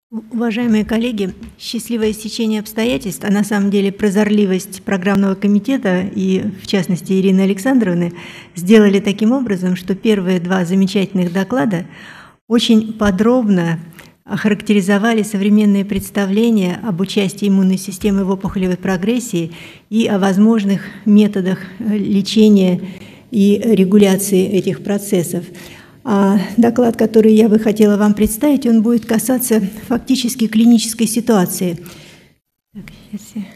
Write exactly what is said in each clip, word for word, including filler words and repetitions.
Уважаемые коллеги, счастливое стечение обстоятельств, а на самом деле прозорливость программного комитета и, в частности, Ирины Александровны, сделали таким образом, что первые два замечательных доклада очень подробно охарактеризовали современные представления об участии иммунной системы в опухолевой прогрессии и о возможных методах лечения и регуляции этих процессов. А доклад, который я бы хотела вам представить, он будет касаться фактически клинической ситуации. Так, сейчас я...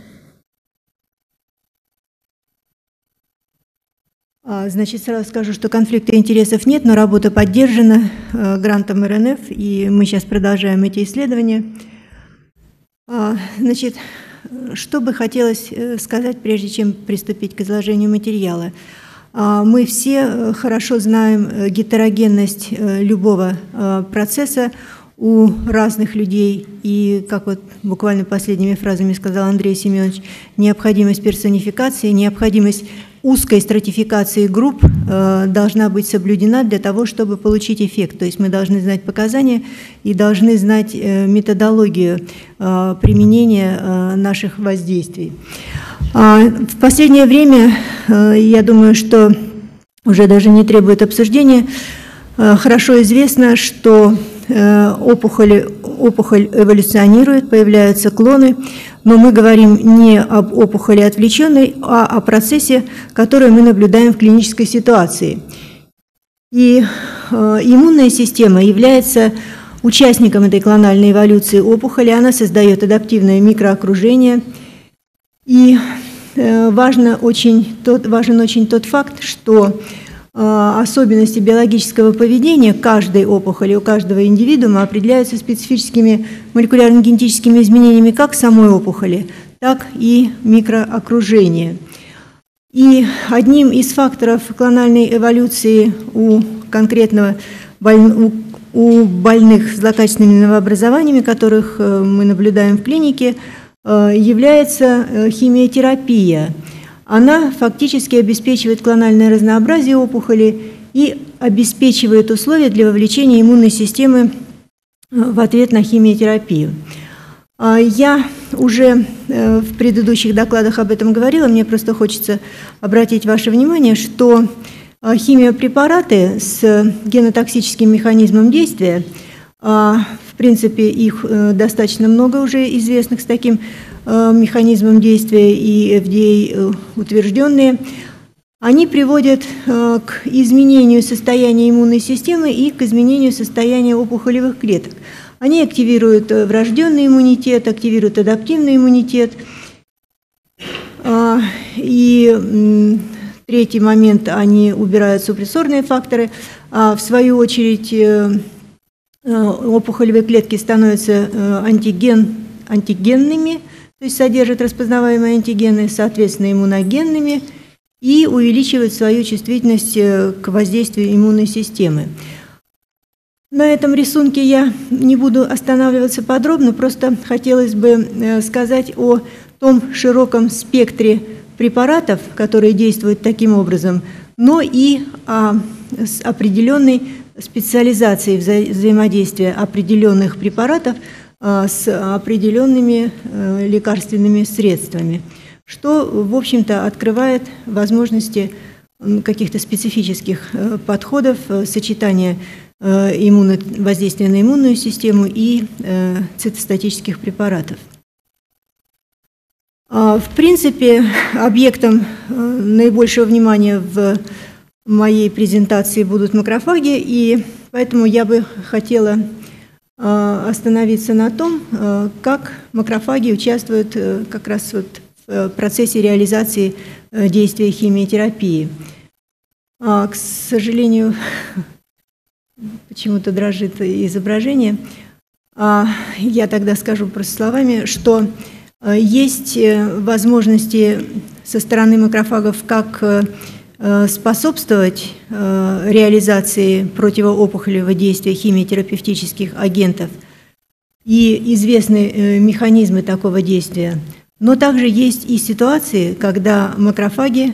а, значит, сразу скажу, что конфликта интересов нет, но работа поддержана а, грантом эр эн эф, и мы сейчас продолжаем эти исследования. А, значит, что бы хотелось сказать, прежде чем приступить к изложению материала. Мы все хорошо знаем гетерогенность любого процесса у разных людей, и, как вот буквально последними фразами сказал Андрей Семенович, необходимость персонификации, необходимость узкой стратификации групп должна быть соблюдена для того, чтобы получить эффект. То есть мы должны знать показания и должны знать методологию применения наших воздействий. В последнее время, я думаю, что уже даже не требует обсуждения, хорошо известно, что опухоль, опухоль эволюционирует, появляются клоны, но мы говорим не об опухоли отвлеченной, а о процессе, который мы наблюдаем в клинической ситуации. И иммунная система является участником этой клональной эволюции опухоли, она создает адаптивное микроокружение. И важно очень тот, важен очень тот факт, что особенности биологического поведения каждой опухоли, у каждого индивидуума определяются специфическими молекулярно-генетическими изменениями как самой опухоли, так и микроокружения. И одним из факторов клональной эволюции у конкретного больного, у больных с злокачественными новообразованиями, которых мы наблюдаем в клинике, является химиотерапия. Она фактически обеспечивает клональное разнообразие опухоли и обеспечивает условия для вовлечения иммунной системы в ответ на химиотерапию. Я уже в предыдущих докладах об этом говорила, мне просто хочется обратить ваше внимание, что химиопрепараты с генотоксическим механизмом действия, в принципе, их достаточно много уже известных с таким механизмом действия и эф ди эй утвержденные, они приводят к изменению состояния иммунной системы и к изменению состояния опухолевых клеток. Они активируют врожденный иммунитет, активируют адаптивный иммунитет. И третий момент, они убирают супрессорные факторы, а в свою очередь опухолевые клетки становятся антиген, антигенными, то есть содержат распознаваемые антигены, соответственно, иммуногенными, и увеличивают свою чувствительность к воздействию иммунной системы. На этом рисунке я не буду останавливаться подробно, просто хотелось бы сказать о том широком спектре препаратов, которые действуют таким образом, но и о определенной специализации вза взаимодействия определенных препаратов с определенными лекарственными средствами, что, в общем-то, открывает возможности каких-то специфических подходов, сочетания иммуно, воздействия на иммунную систему и цитостатических препаратов. В принципе, объектом наибольшего внимания в моей презентации будут макрофаги, и поэтому я бы хотела остановиться на том, как макрофаги участвуют как раз вот в процессе реализации действия химиотерапии. К сожалению, почему-то дрожит изображение. Я тогда скажу просто словами, что есть возможности со стороны макрофагов как способствовать реализации противоопухолевого действия химиотерапевтических агентов, и известны механизмы такого действия. Но также есть и ситуации, когда макрофаги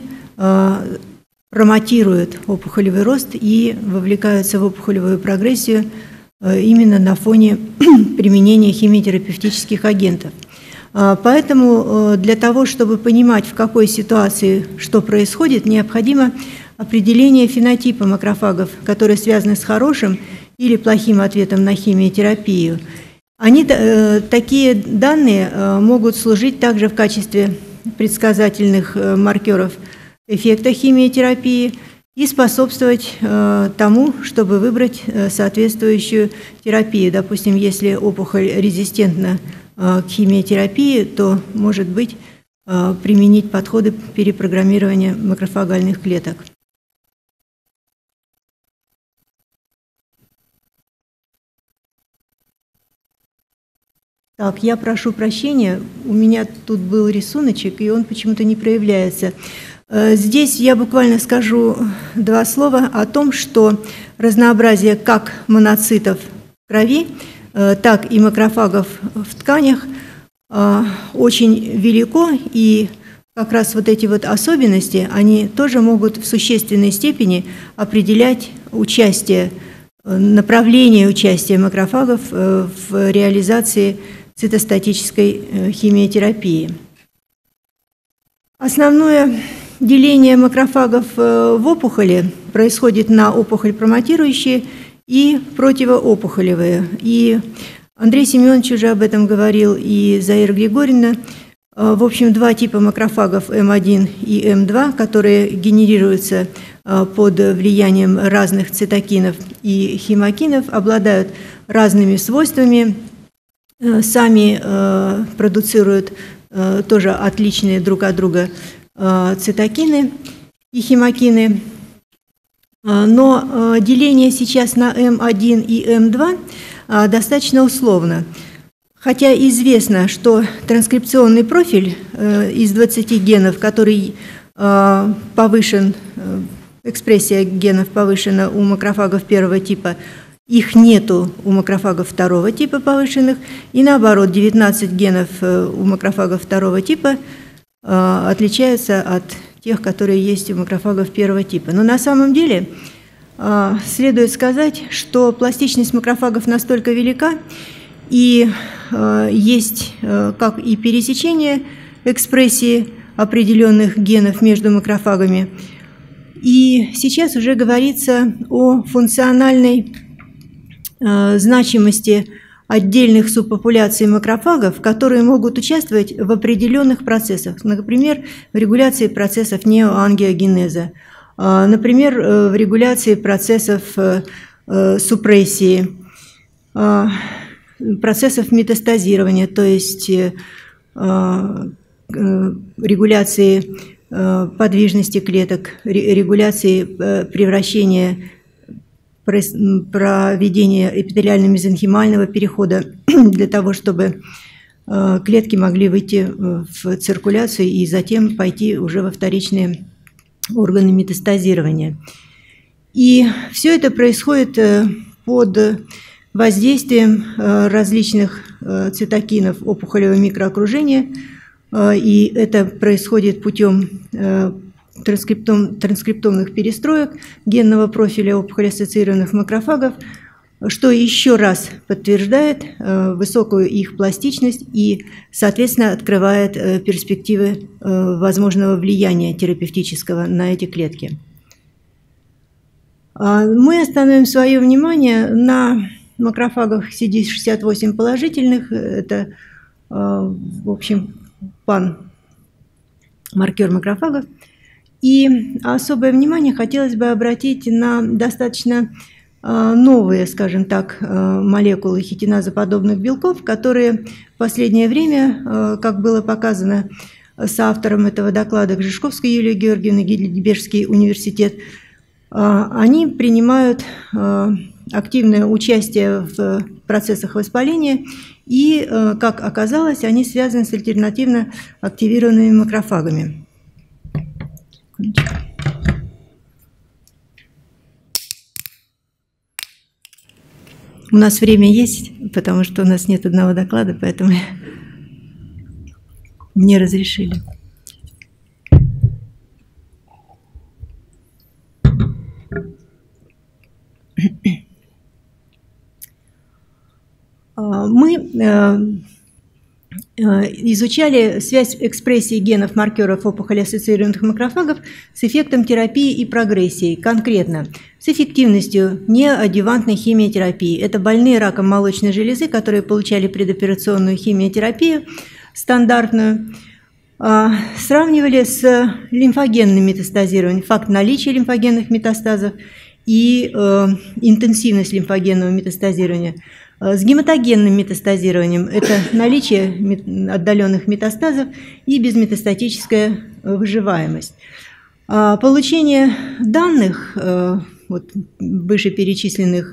промотируют опухолевый рост и вовлекаются в опухолевую прогрессию именно на фоне применения химиотерапевтических агентов. Поэтому для того, чтобы понимать, в какой ситуации что происходит, необходимо определение фенотипа макрофагов, которые связаны с хорошим или плохим ответом на химиотерапию. Они, такие данные могут служить также в качестве предсказательных маркеров эффекта химиотерапии и способствовать тому, чтобы выбрать соответствующую терапию. Допустим, если опухоль резистентна к химиотерапии, то, может быть, применить подходы перепрограммирования макрофагальных клеток. Так, я прошу прощения, у меня тут был рисуночек, и он почему-то не проявляется. Здесь я буквально скажу два слова о том, что разнообразие как моноцитов в крови, так и макрофагов в тканях очень велико, и как раз вот эти вот особенности, они тоже могут в существенной степени определять участие, направление участия макрофагов в реализации цитостатической химиотерапии. Основное деление макрофагов в опухоли происходит на опухоль промотирующие и противоопухолевые. И Андрей Семенович уже об этом говорил, и Заира Григорьевна. В общем, два типа макрофагов эм один и эм два, которые генерируются под влиянием разных цитокинов и химокинов, обладают разными свойствами, сами продуцируют тоже отличные друг от друга цитокины и химокины. Но деление сейчас на эм один и эм два достаточно условно. Хотя известно, что транскрипционный профиль из двадцати генов, который повышен, экспрессия генов повышена у макрофагов первого типа, их нету у макрофагов второго типа повышенных, и наоборот, девятнадцать генов у макрофагов второго типа отличаются от тех, которые есть у макрофагов первого типа. Но на самом деле следует сказать, что пластичность макрофагов настолько велика, и есть как и пересечение экспрессии определенных генов между макрофагами, и сейчас уже говорится о функциональной значимости отдельных субпопуляций макрофагов, которые могут участвовать в определенных процессах, например, в регуляции процессов неоангиогенеза, например, в регуляции процессов супрессии, процессов метастазирования, то есть регуляции подвижности клеток, регуляции превращения, проведения эпителиально-мезонхимального перехода для того, чтобы клетки могли выйти в циркуляцию и затем пойти уже во вторичные органы метастазирования. И все это происходит под воздействием различных цитокинов опухолевого микроокружения, и это происходит путем транскриптом, транскриптомных перестроек генного профиля опухолеассоциированных макрофагов, что еще раз подтверждает высокую их пластичность и, соответственно, открывает перспективы возможного влияния терапевтического на эти клетки. Мы остановим свое внимание на макрофагах си ди шестьдесят восемь положительных. Это, в общем, пан-маркер макрофагов. И особое внимание хотелось бы обратить на достаточно новые, скажем так, молекулы хитиназоподобных белков, которые в последнее время, как было показано соавтором этого доклада Гжишковской Юлией Георгиевной, Гейдельбергский университет, они принимают активное участие в процессах воспаления, и, как оказалось, они связаны с альтернативно активированными макрофагами. У нас время есть, потому что у нас нет одного доклада, поэтому мне разрешили. Мы изучали связь экспрессии генов маркеров опухоли-ассоциированных макрофагов с эффектом терапии и прогрессией, конкретно с эффективностью неадъювантной химиотерапии. Это больные раком молочной железы, которые получали предоперационную химиотерапию стандартную, сравнивали с лимфогенным метастазированием, факт наличия лимфогенных метастазов и интенсивность лимфогенного метастазирования. С гематогенным метастазированием – это наличие отдаленных метастазов и безметастатическая выживаемость. Получение данных вот, в вышеперечисленных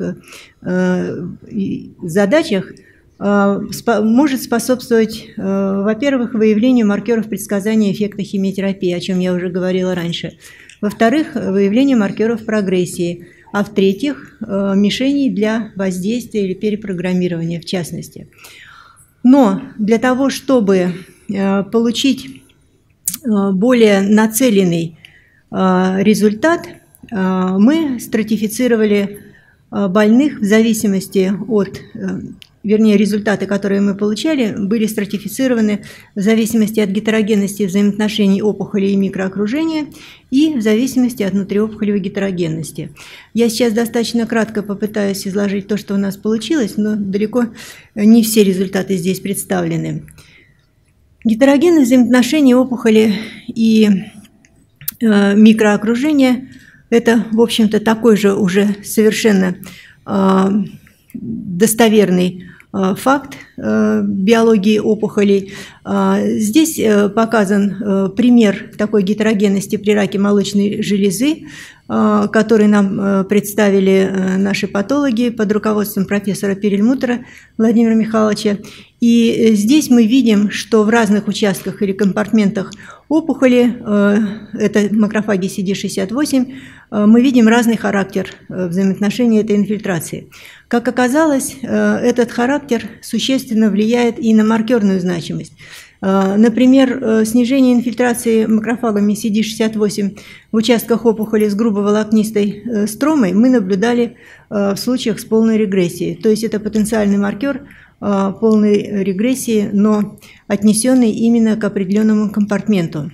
задачах может способствовать, во-первых, выявлению маркеров предсказания эффекта химиотерапии, о чем я уже говорила раньше, во-вторых, выявлению маркеров прогрессии, а в-третьих, мишеней для воздействия или перепрограммирования в частности. Но для того, чтобы получить более нацеленный результат, мы стратифицировали больных в зависимости от, вернее, результаты, которые мы получали, были стратифицированы в зависимости от гетерогенности взаимоотношений опухоли и микроокружения и в зависимости от внутриопухолевой гетерогенности. Я сейчас достаточно кратко попытаюсь изложить то, что у нас получилось, но далеко не все результаты здесь представлены. Гетерогенность взаимоотношений опухоли и э, микроокружения – это, в общем-то, такой же уже совершенно э, достоверный факт биологии опухолей. Здесь показан пример такой гетерогенности при раке молочной железы, который нам представили наши патологи под руководством профессора Перельмутера Владимира Михайловича. И здесь мы видим, что в разных участках или компартментах опухоли, это макрофаги си ди шестьдесят восемь, мы видим разный характер взаимоотношений этой инфильтрации. Как оказалось, этот характер существенно влияет и на маркерную значимость. Например, снижение инфильтрации макрофагами си ди шестьдесят восемь в участках опухоли с грубоволокнистой стромой мы наблюдали в случаях с полной регрессией. То есть это потенциальный маркер полной регрессии, но отнесенный именно к определенному компартменту.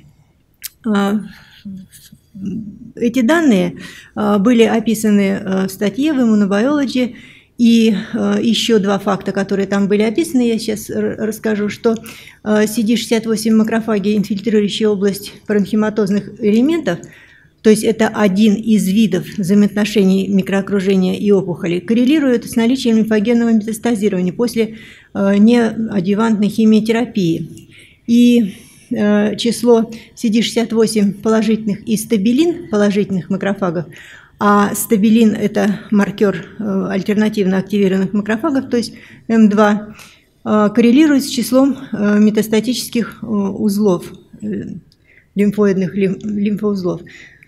Эти данные были описаны в статье в Immunobiology. И э, еще два факта, которые там были описаны, я сейчас расскажу, что э, си ди шестьдесят восемь макрофаги, инфильтрирующие область паренхематозных элементов, то есть это один из видов взаимоотношений микроокружения и опухоли, коррелируют с наличием лимфогенного метастазирования после э, неадъювантной химиотерапии. И э, число си ди шестьдесят восемь положительных и стабилин положительных макрофагов, а стабилин – это маркер альтернативно активированных макрофагов, то есть эм два, коррелирует с числом метастатических узлов, лимфоидных лимфоузлов.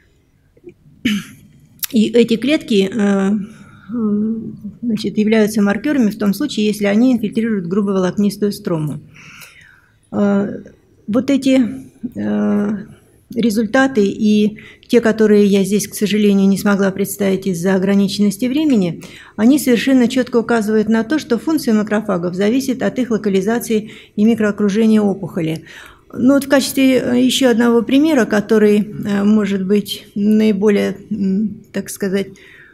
И эти клетки, значит, являются маркерами в том случае, если они инфильтрируют грубоволокнистую строму. Вот эти результаты и те, которые я здесь, к сожалению, не смогла представить из-за ограниченности времени, они совершенно четко указывают на то, что функция макрофагов зависит от их локализации и микроокружения опухоли. Но вот в качестве еще одного примера, который может быть наиболее, так сказать,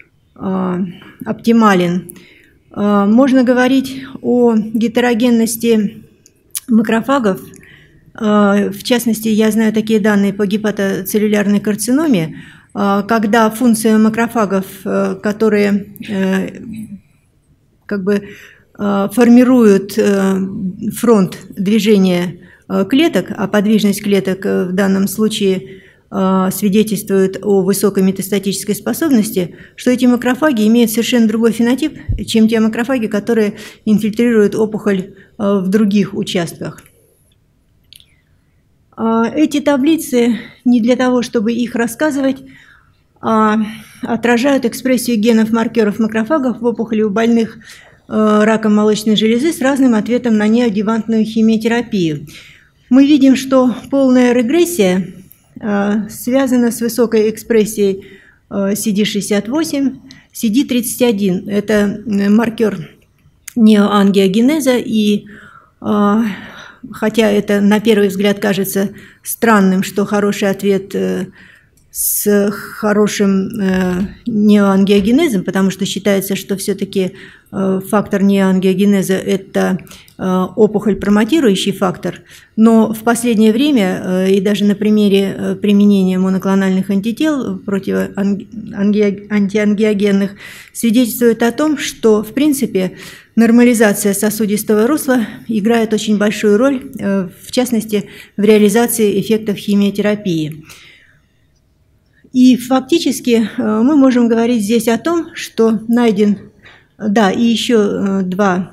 оптимален, можно говорить о гетерогенности макрофагов. В частности, я знаю такие данные по гепатоцеллюлярной карциноме, когда функция макрофагов, которые как бы формируют фронт движения клеток, а подвижность клеток в данном случае свидетельствует о высокой метастатической способности, что эти макрофаги имеют совершенно другой фенотип, чем те макрофаги, которые инфильтрируют опухоль в других участках. Эти таблицы не для того, чтобы их рассказывать, а отражают экспрессию генов маркеров макрофагов в опухоли у больных раком молочной железы с разным ответом на неадъювантную химиотерапию. Мы видим, что полная регрессия связана с высокой экспрессией си ди шестьдесят восемь, си ди тридцать один. Это маркер неоангиогенеза, и хотя это на первый взгляд кажется странным, что хороший ответ с хорошим неоангиогенезом, потому что считается, что все-таки фактор неоангиогенеза – это опухоль промотирующий фактор, но в последнее время, и даже на примере применения моноклональных антител против антиангиогенных, свидетельствует о том, что, в принципе, нормализация сосудистого русла играет очень большую роль, в частности, в реализации эффектов химиотерапии. И фактически мы можем говорить здесь о том, что найден, да, и еще два,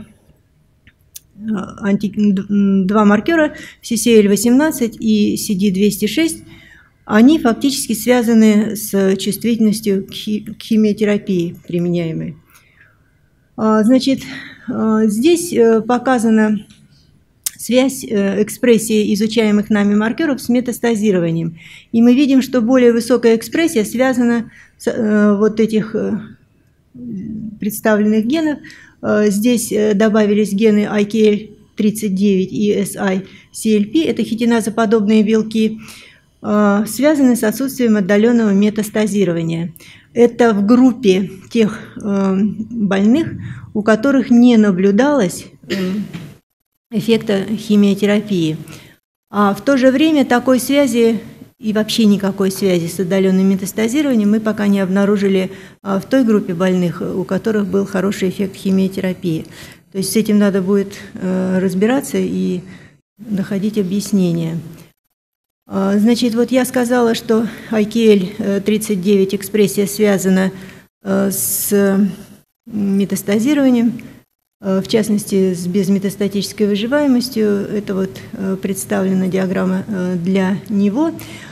анти, два маркера, си си эл восемнадцать и си ди двести шесть, они фактически связаны с чувствительностью к химиотерапии применяемой. Значит, здесь показана связь экспрессии изучаемых нами маркеров с метастазированием. И мы видим, что более высокая экспрессия связана с вот этих представленных генов. Здесь добавились гены ай кей эл тридцать девять и эс ай си эл пи, это хитиназоподобные белки, связаны с отсутствием отдаленного метастазирования. Это в группе тех больных, у которых не наблюдалось эффекта химиотерапии. А в то же время такой связи и вообще никакой связи с отдаленным метастазированием мы пока не обнаружили в той группе больных, у которых был хороший эффект химиотерапии. То есть с этим надо будет разбираться и находить объяснение. Значит, вот я сказала, что ай кей эл тридцать девять экспрессия связана с метастазированием, в частности, с безметастатической выживаемостью. Это вот представлена диаграмма для него.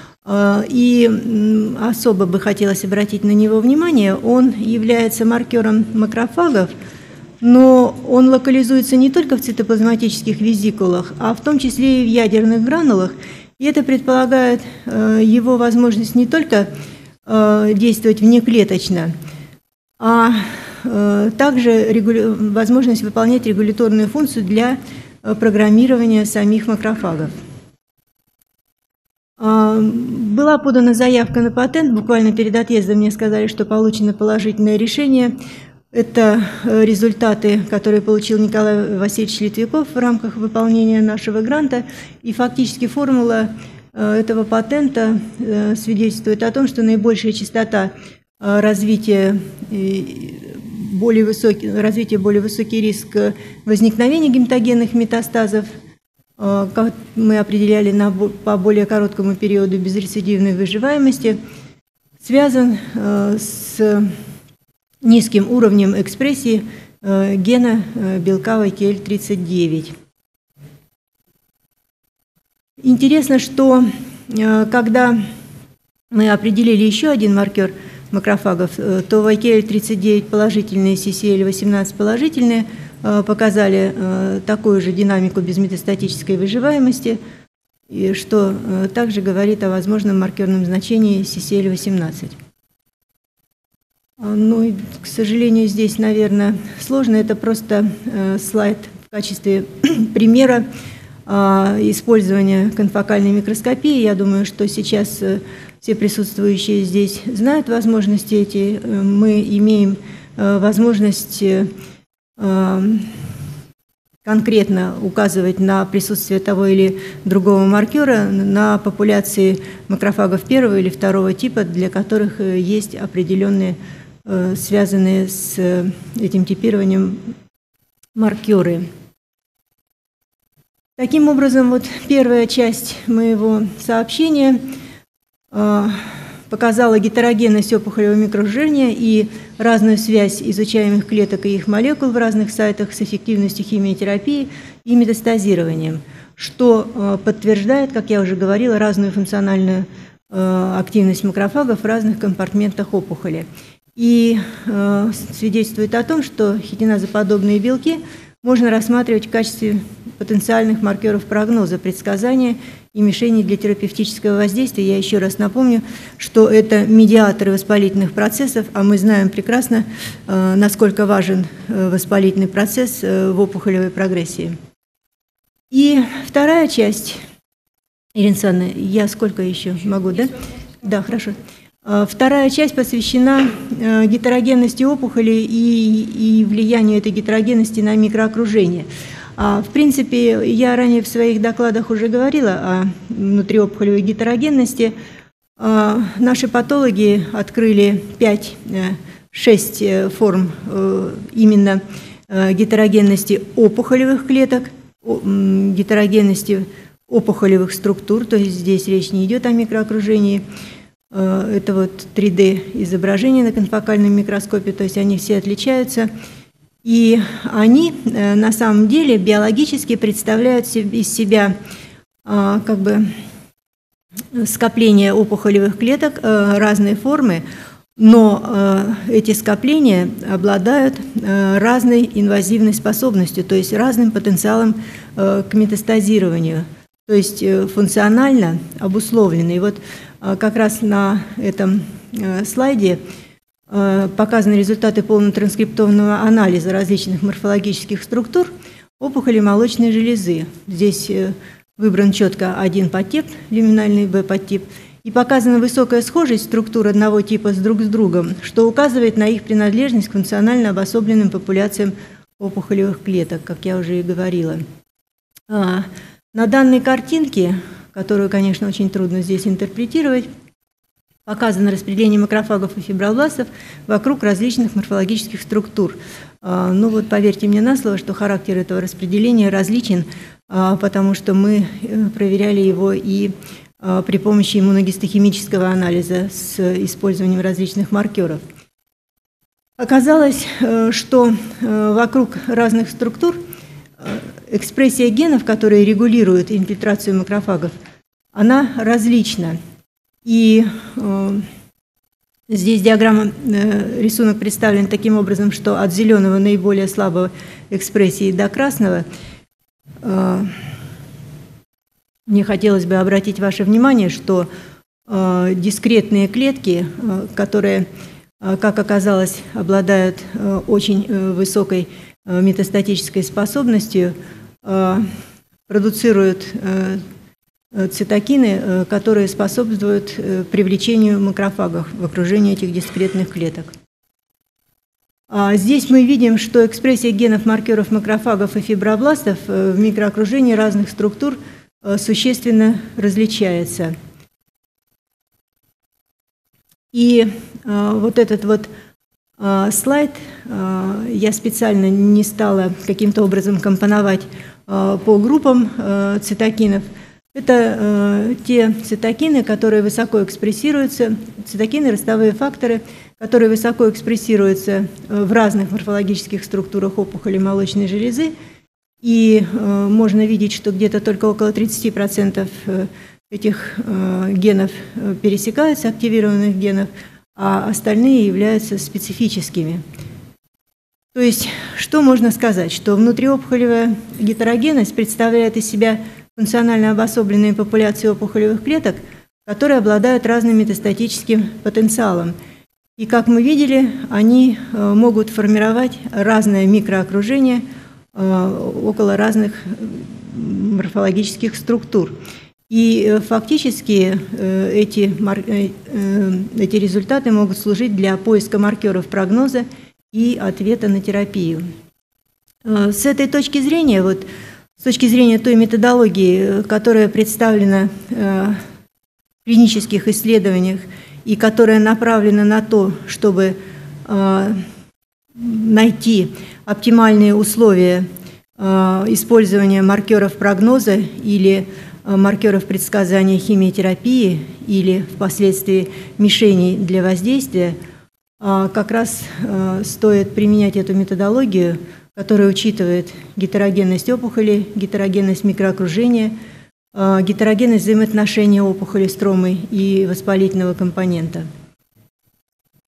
И особо бы хотелось обратить на него внимание. Он является маркером макрофагов, но он локализуется не только в цитоплазматических везикулах, а в том числе и в ядерных гранулах. И это предполагает его возможность не только действовать внеклеточно, а также возможность выполнять регуляторную функцию для программирования самих макрофагов. Была подана заявка на патент, буквально перед отъездом мне сказали, что получено положительное решение. Это результаты, которые получил Николай Васильевич Литвяков в рамках выполнения нашего гранта. И фактически формула этого патента свидетельствует о том, что наибольшая частота развития более высокий, развитие более высокий риск возникновения гематогенных метастазов, как мы определяли на, по более короткому периоду безрецидивной выживаемости, связан с низким уровнем экспрессии гена белка ай кей эл тридцать девять. Интересно, что когда мы определили еще один маркер макрофагов, то в ай кей эл тридцать девять положительные, си си эл восемнадцать положительные показали такую же динамику безметастатической выживаемости, что также говорит о возможном маркерном значении си си эл восемнадцать. Ну, к сожалению, здесь, наверное, сложно. Это просто слайд в качестве примера использования конфокальной микроскопии. Я думаю, что сейчас все присутствующие здесь знают возможности эти. Мы имеем возможность конкретно указывать на присутствие того или другого маркера на популяции макрофагов первого или второго типа, для которых есть определенные связанные с этим типированием маркеры. Таким образом, вот первая часть моего сообщения показала гетерогенность опухолевого микроокружения и разную связь изучаемых клеток и их молекул в разных сайтах с эффективностью химиотерапии и метастазированием, что подтверждает, как я уже говорила, разную функциональную активность макрофагов в разных компартментах опухоли. И свидетельствует о том, что хитиназоподобные белки можно рассматривать в качестве потенциальных маркеров прогноза, предсказания и мишеней для терапевтического воздействия. Я еще раз напомню, что это медиаторы воспалительных процессов, а мы знаем прекрасно, насколько важен воспалительный процесс в опухолевой прогрессии. И вторая часть, Ирина Александровна, я сколько еще могу, да? Да, хорошо. Вторая часть посвящена гетерогенности опухоли и, и влиянию этой гетерогенности на микроокружение. В принципе, я ранее в своих докладах уже говорила о внутриопухолевой гетерогенности. Наши патологи открыли пять-шесть форм именно гетерогенности опухолевых клеток, гетерогенности опухолевых структур, то есть здесь речь не идет о микроокружении. Это вот три дэ изображение на конфокальном микроскопе, то есть они все отличаются. И они на самом деле биологически представляют из себя как бы скопление опухолевых клеток разной формы, но эти скопления обладают разной инвазивной способностью, то есть разным потенциалом к метастазированию, то есть функционально обусловлены. И вот как раз на этом слайде показаны результаты полнотранскриптованного анализа различных морфологических структур опухоли молочной железы. Здесь выбран четко один подтип, люминальный Б-подтип, и показана высокая схожесть структур одного типа с друг с другом, что указывает на их принадлежность к функционально обособленным популяциям опухолевых клеток, как я уже и говорила. На данной картинке, которую, конечно, очень трудно здесь интерпретировать, показано распределение макрофагов и фибробластов вокруг различных морфологических структур. Ну вот поверьте мне на слово, что характер этого распределения различен, потому что мы проверяли его и при помощи иммуногистохимического анализа с использованием различных маркеров. Оказалось, что вокруг разных структур экспрессия генов, которые регулируют инфильтрацию макрофагов, она различна. И э, здесь диаграмма, э, рисунок представлен таким образом, что от зеленого наиболее слабого экспрессии до красного. Э, мне хотелось бы обратить ваше внимание, что э, дискретные клетки, э, которые, э, как оказалось, обладают э, очень э, высокой э, метастатической способностью, э, продуцируют э, цитокины, которые способствуют привлечению макрофагов в окружение этих дискретных клеток. Здесь мы видим, что экспрессия генов маркеров макрофагов и фибробластов в микроокружении разных структур существенно различается. И вот этот вот слайд я специально не стала каким-то образом компоновать по группам цитокинов. Это э, те цитокины, которые высоко экспрессируются, цитокины, ростовые факторы, которые высоко экспрессируются в разных морфологических структурах опухоли молочной железы. И э, можно видеть, что где-то только около тридцати процентов этих э, генов пересекаются, активированных генов, а остальные являются специфическими. То есть, что можно сказать? Что внутриопухолевая гетерогенность представляет из себя функционально обособленные популяции опухолевых клеток, которые обладают разным метастатическим потенциалом. И, как мы видели, они могут формировать разное микроокружение около разных морфологических структур. И фактически эти, эти результаты могут служить для поиска маркеров прогноза и ответа на терапию. С этой точки зрения, вот, с точки зрения той методологии, которая представлена в клинических исследованиях и которая направлена на то, чтобы найти оптимальные условия использования маркеров прогноза или маркеров предсказания химиотерапии или впоследствии мишеней для воздействия, как раз стоит применять эту методологию, которая учитывает гетерогенность опухоли, гетерогенность микроокружения, гетерогенность взаимоотношения опухоли, стромы и воспалительного компонента.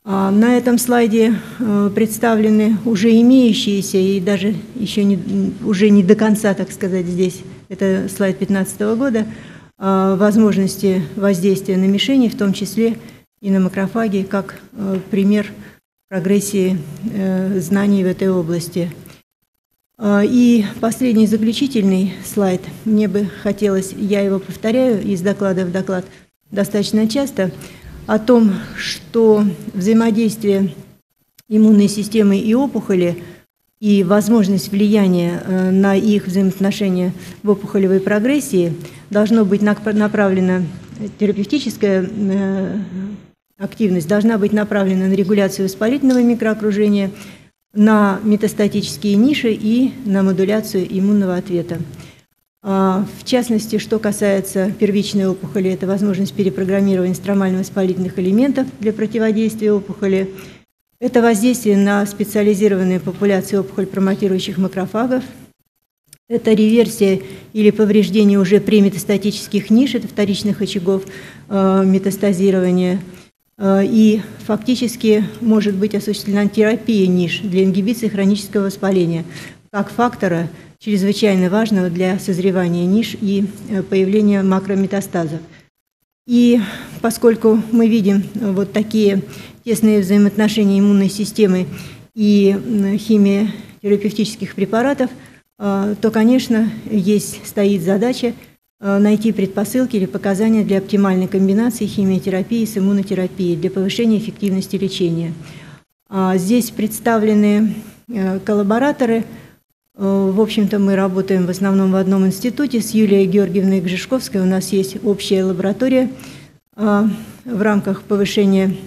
На этом слайде представлены уже имеющиеся и даже еще не, уже не до конца, так сказать, здесь, это слайд две тысячи пятнадцатого года, возможности воздействия на мишени, в том числе и на макрофаги, как пример прогрессии знаний в этой области. И последний заключительный слайд, мне бы хотелось, я его повторяю из доклада в доклад достаточно часто, о том, что взаимодействие иммунной системы и опухоли и возможность влияния на их взаимоотношения в опухолевой прогрессии должно быть направлено, терапевтическая активность должна быть направлена на регуляцию воспалительного микроокружения, на метастатические ниши и на модуляцию иммунного ответа. В частности, что касается первичной опухоли, это возможность перепрограммирования стромально-воспалительных элементов для противодействия опухоли, это воздействие на специализированные популяции опухоль-промотирующих макрофагов, это реверсия или повреждение уже преметастатических ниш, это вторичных очагов э, метастазирования, э, и фактически может быть осуществлена терапия ниш для ингибиции хронического воспаления как фактора, чрезвычайно важного для созревания ниш и появления макрометастазов. И поскольку мы видим вот такие тесные взаимоотношения иммунной системы и химиотерапевтических препаратов, то, конечно, есть, стоит задача найти предпосылки или показания для оптимальной комбинации химиотерапии с иммунотерапией для повышения эффективности лечения. Здесь представлены коллабораторы. В общем-то, мы работаем в основном в одном институте. С Юлией Георгиевной Гжишковской у нас есть общая лаборатория в рамках повышения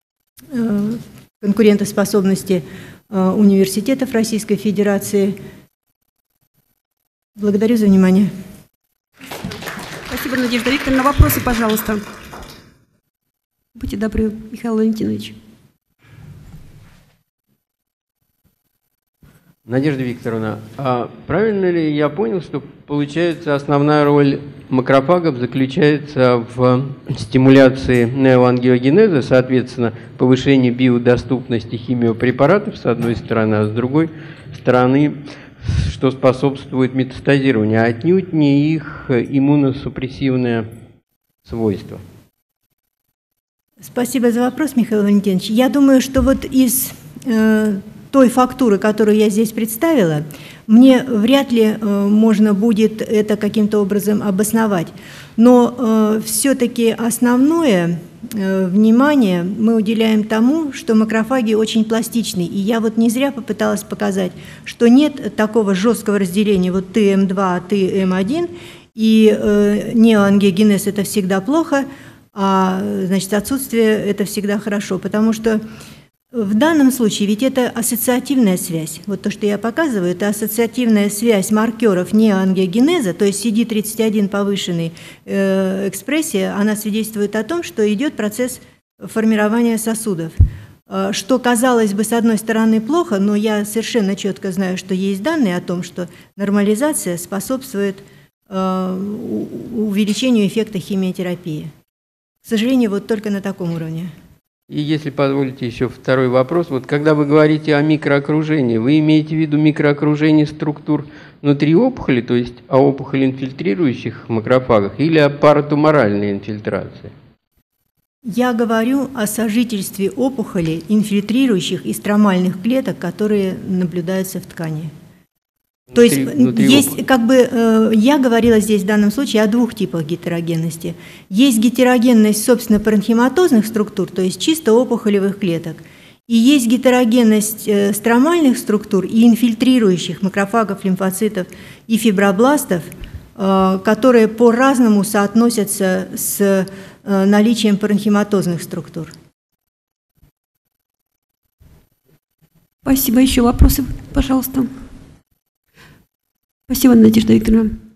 конкурентоспособности университетов Российской Федерации. Благодарю за внимание. Спасибо, Надежда Викторовна. Вопросы, пожалуйста. Будьте добры, Михаил Валентинович. Надежда Викторовна, а правильно ли я понял, что получается основная роль макрофагов заключается в стимуляции неоангиогенеза, соответственно, повышении биодоступности химиопрепаратов с одной стороны, а с другой стороны, что способствует метастазированию, а отнюдь не их иммуносупрессивное свойство? Спасибо за вопрос, Михаил Валентинович. Я думаю, что вот из э, той фактуры, которую я здесь представила, мне вряд ли э, можно будет это каким-то образом обосновать. Но э, все-таки основное э, внимание мы уделяем тому, что макрофаги очень пластичны. И я вот не зря попыталась показать, что нет такого жесткого разделения вот ты эм два, а ты эм один, и э, неоангиогенез – это всегда плохо, а значит, отсутствие – это всегда хорошо, потому что в данном случае ведь это ассоциативная связь. Вот то, что я показываю, это ассоциативная связь маркеров неоангиогенеза, то есть си ди тридцать один повышенной э, экспрессия, она свидетельствует о том, что идет процесс формирования сосудов. Э, что, казалось бы, с одной стороны плохо, но я совершенно четко знаю, что есть данные о том, что нормализация способствует э, увеличению эффекта химиотерапии. К сожалению, вот только на таком уровне. И если позволите еще второй вопрос. Вот когда вы говорите о микроокружении, вы имеете в виду микроокружение структур внутри опухоли, то есть о опухоли инфильтрирующих макрофагах, или о паратуморальной инфильтрации? Я говорю о сожительстве опухолей, инфильтрирующих и стромальных клеток, которые наблюдаются в ткани. То есть внутри есть, опухоли. Как бы, э, я говорила здесь в данном случае о двух типах гетерогенности. Есть гетерогенность, собственно, паренхематозных структур, то есть чисто опухолевых клеток. И есть гетерогенность э, стромальных структур и инфильтрирующих макрофагов, лимфоцитов и фибробластов, э, которые по-разному соотносятся с э, наличием паренхематозных структур. Спасибо. Еще вопросы, пожалуйста. Спасибо, Надежда Викторовна.